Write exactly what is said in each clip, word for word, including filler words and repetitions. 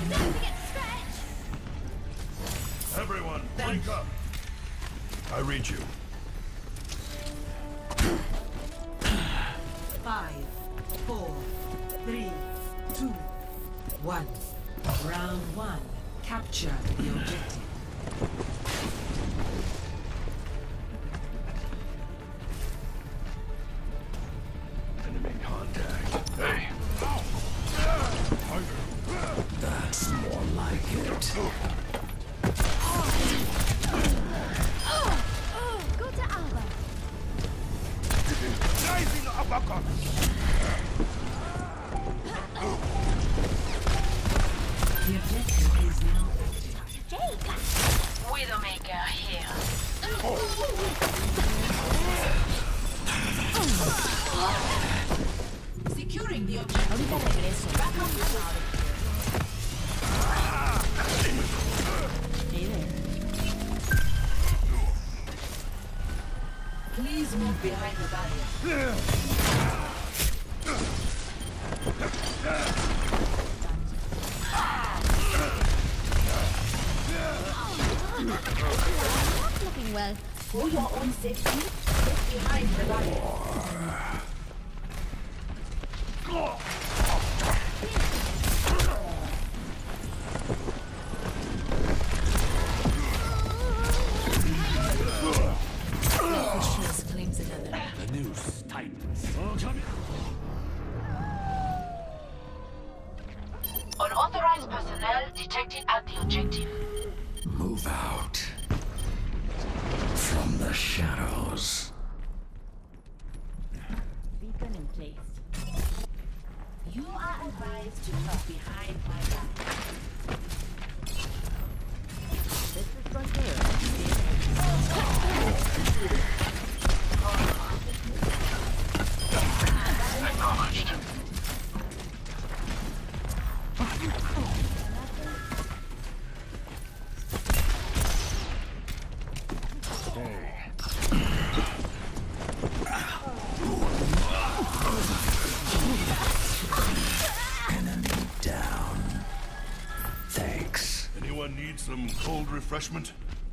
Everyone, wake up! I read you. Five, four, three, two, one. Round one. Capture the objective. Enemy contact. Hey! That's more like it. Go to Alba. Rising uppercut! The objective is now active. Jake. Widowmaker here. Securing the objective. Ahorita regreso. Hey there. Please move behind the barrier. Not looking well. For your own safety, get behind the barrier. Officials claims another. The noose tightens. Unauthorized personnel detected at the objective. Move out. From the shadows. Beacon in place. You are advised to move behind my back. This is Frontier. Acknowledged. Enemy down. Thanks. Anyone need some cold refreshment?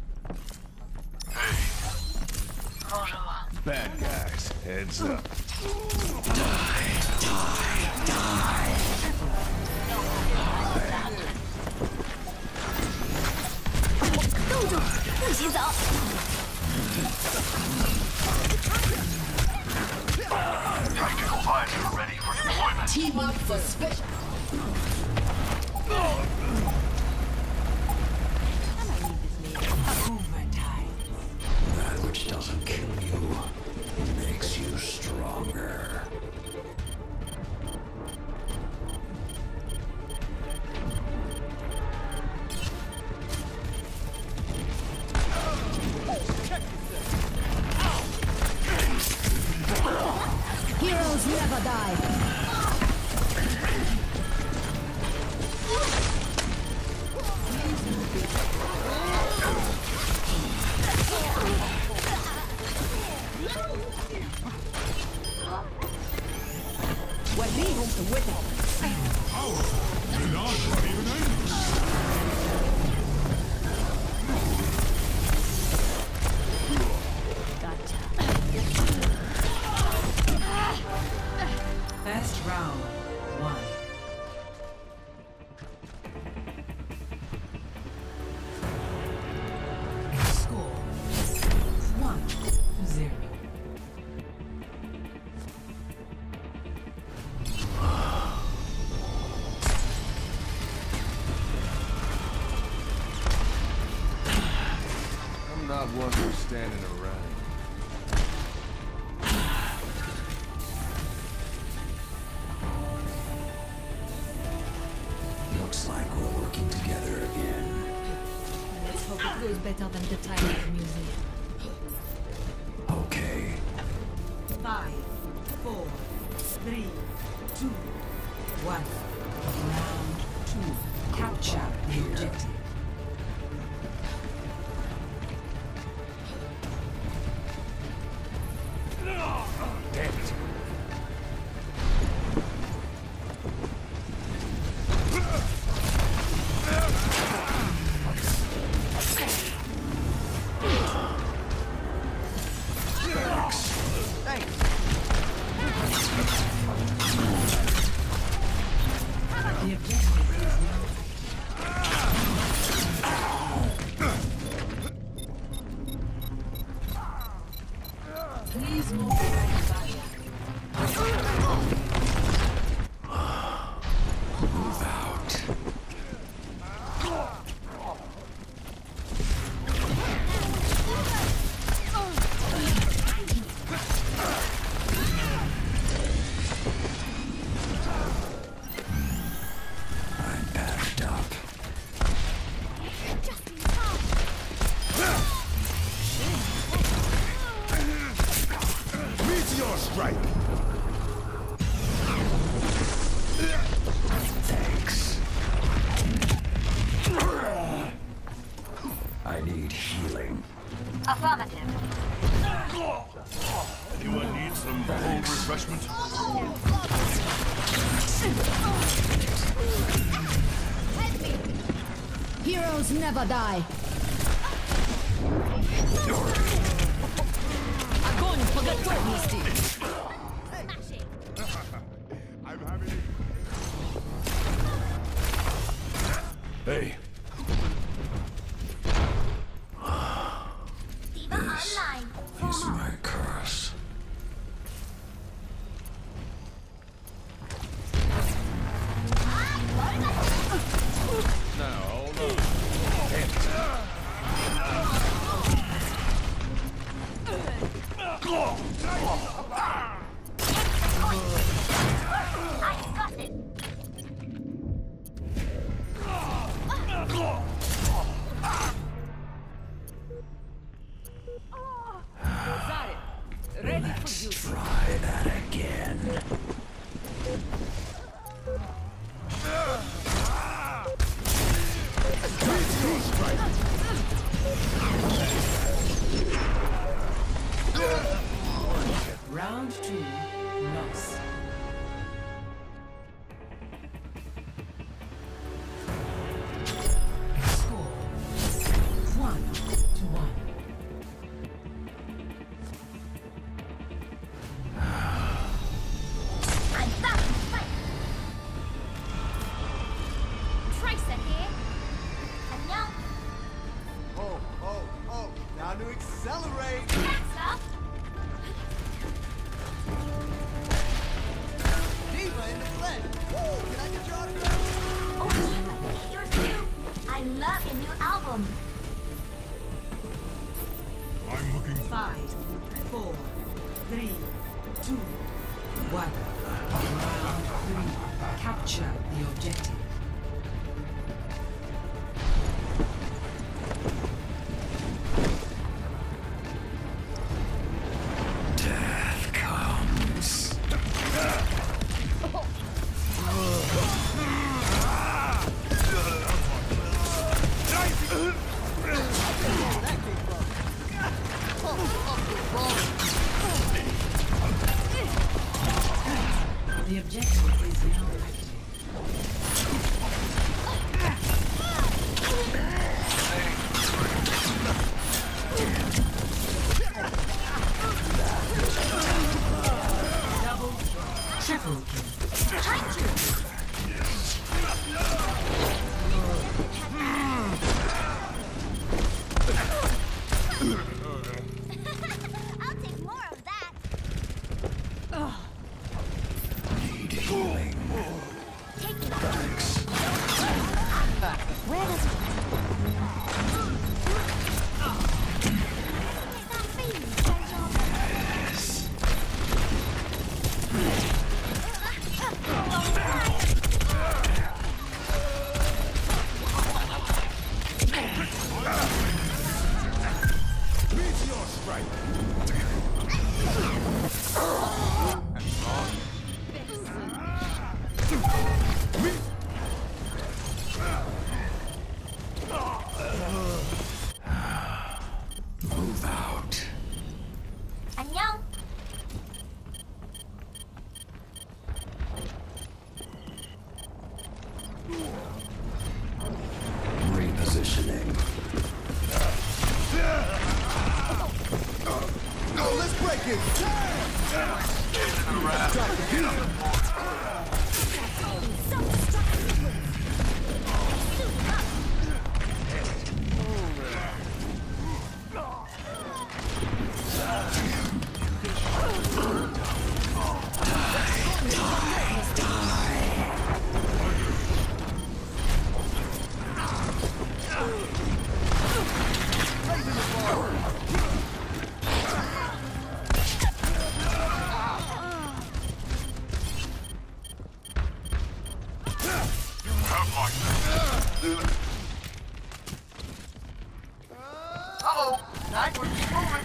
Bonjour. Bad guys, heads up. Tactical visor ready for deployment. Team up for special. Overtime. That which doesn't kill you makes you stronger. Heroes never die. وليهم قوتهم. Gotcha. First round, one. Score, one to zero. I'm not one for standing around. Looks like we're working together again. Let's hope it goes better than the time at the museum. Okay. Five, four, three, two, one. Round two. Capture the objective. Damn it. Affirmative. Anyone need some cold refreshment? Heroes never die. Огонь по готовности. Hey. This is my curse. Now, hold on. I got it. Ready for Let's you. try that again. Round two, loss. Score one to one. I'm back to fight. Tracer here. And now, Oh, oh, oh, now to accelerate! next up. Diva in the flesh! Woo, can I get your autograph? Oh, yours too. I love your new album. I'm looking. Five, four, three, two, one. Round three. Capture the objective. Death comes. The objective is now active. Double, triple kill. I'll take more of that. Need healing. Take it. Thanks. Where does it Get that feeling, Sergio. Meteor strike. Move out. 안녕. Repositioning. Oh, let's break it! Drop the beat! Self-destruct. Suit up. Uh-oh. Night was moving.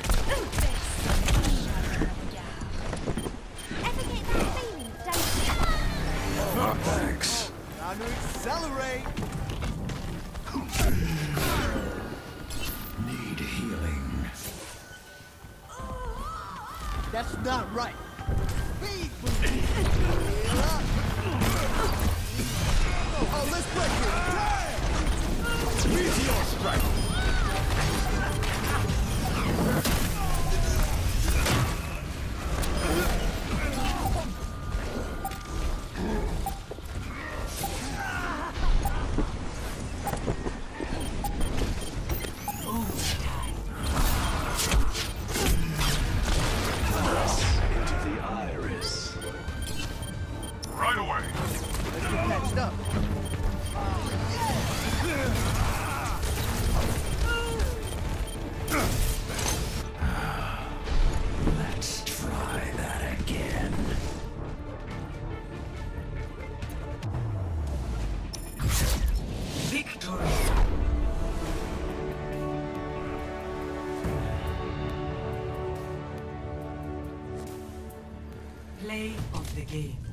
Ever get that feeling, don't you? Thanks. Time to accelerate! Need healing. not right. Speed boost. Heal up. Oh, oh, let's break it. Damn! Meteor strike! Right away! Let's get patched up. Let's try that again. Victory. Play of the game.